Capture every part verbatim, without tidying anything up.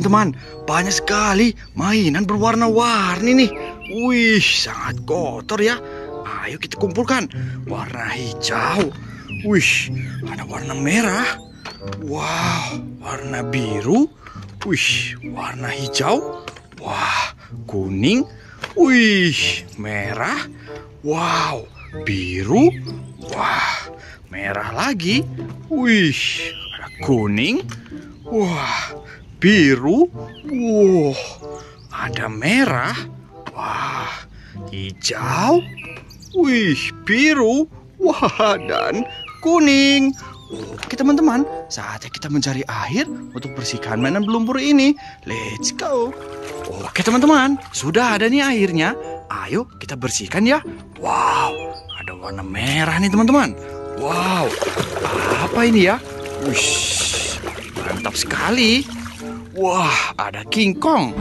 teman-teman, banyak sekali mainan berwarna-warni nih. Wih, sangat kotor ya. Ayo kita kumpulkan. Warna hijau. Wih, ada warna merah. Wow, warna biru. Wih, warna hijau. Wah, kuning. Wih, merah. Wow, biru. Wah, merah lagi. Wih, ada kuning. Wah, biru. Wow, ada merah. Wah, hijau. Wih, biru. Wah, dan kuning. Oke teman-teman, saatnya kita mencari air untuk bersihkan mainan lumpur ini. Let's go. Oke teman-teman, sudah ada nih airnya. Ayo kita bersihkan ya. Wow, ada warna merah nih teman-teman. Wow, apa ini ya? Wih, mantap sekali. Wah, ada King Kong.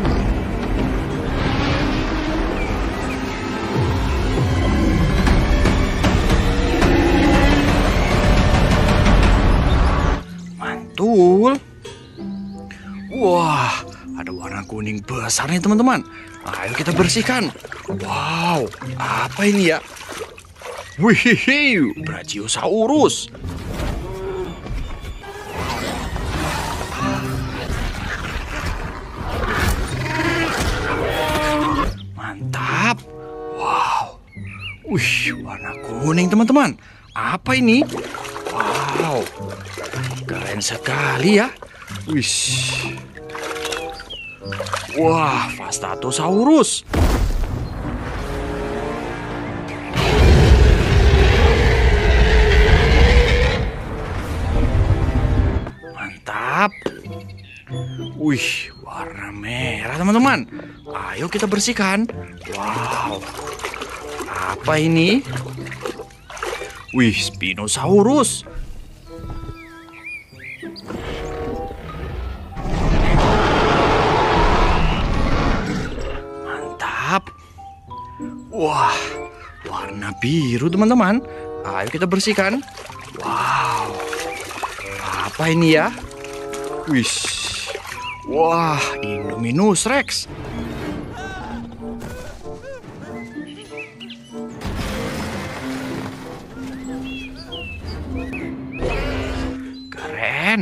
Mantul. Wah, ada warna kuning besar nih teman-teman. Ayo kita bersihkan. Wow, apa ini ya? Wih, Brachiosaurus. Mantap. Wow. Wih, warna kuning teman-teman. Apa ini? Wow. Keren sekali ya. Wih. Wah, Vastatosaurus. Mantap. Wih, warna merah teman-teman. Ayo kita bersihkan. Wow. Apa ini? Wih, Spinosaurus. Mantap. Wah, warna biru teman-teman. Ayo kita bersihkan. Wow. Apa ini ya? Wih. Wah, Indominus Rex. Keren.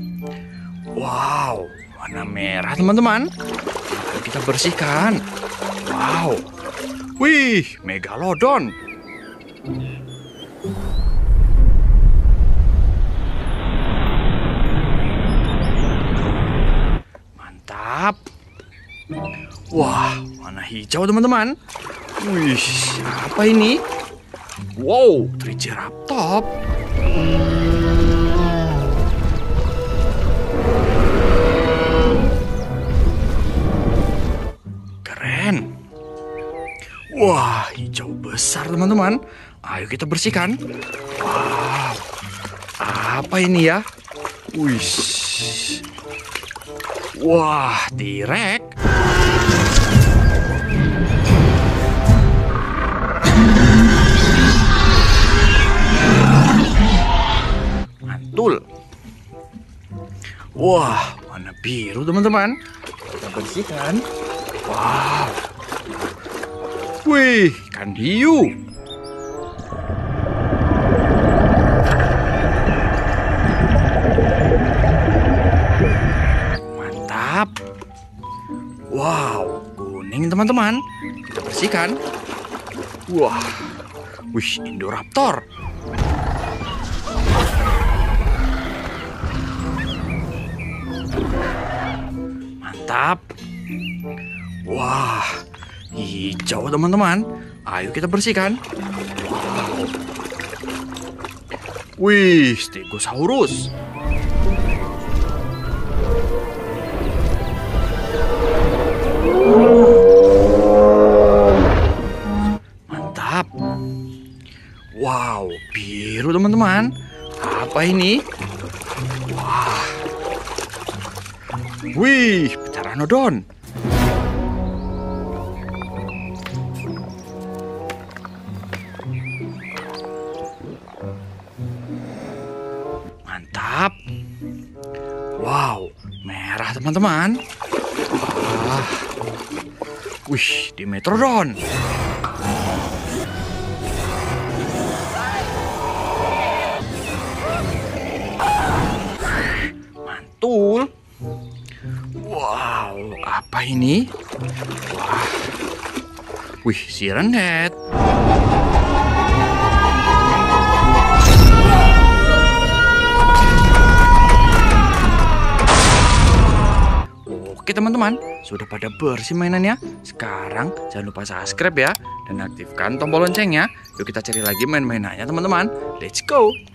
Wow, warna merah teman-teman. Ayo kita bersihkan. Wow. Wih, Megalodon. Mantap. Wah, warna hijau teman-teman. Wih, apa ini? Wow, Triceratops. Keren. Wah, hijau besar teman-teman. Ayo kita bersihkan. Wow, apa ini ya? Wih. Wah, T-Rex. Mantul. Wah, warna biru teman-teman. Kita bersihkan. Wow. Wih, ikan hiu. Mantap. Wow, kuning teman-teman. Kita bersihkan. Wah, wih, Indoraptor. Mantap. Wah, hijau teman-teman. Ayo kita bersihkan. Wow. Wih, Stegosaurus. Mantap. Wow, biru teman-teman. Apa ini? Wah. Wih, Pteranodon. Mantap. Wow, merah teman-teman. Ah. Wih, Dimetrodon. Mantul. Wow, apa ini? Wah. Wih, Siren Head. Oke teman-teman, sudah pada bersih mainannya. Sekarang jangan lupa subscribe ya, dan aktifkan tombol loncengnya. Yuk kita cari lagi main-mainannya teman-teman. Let's go!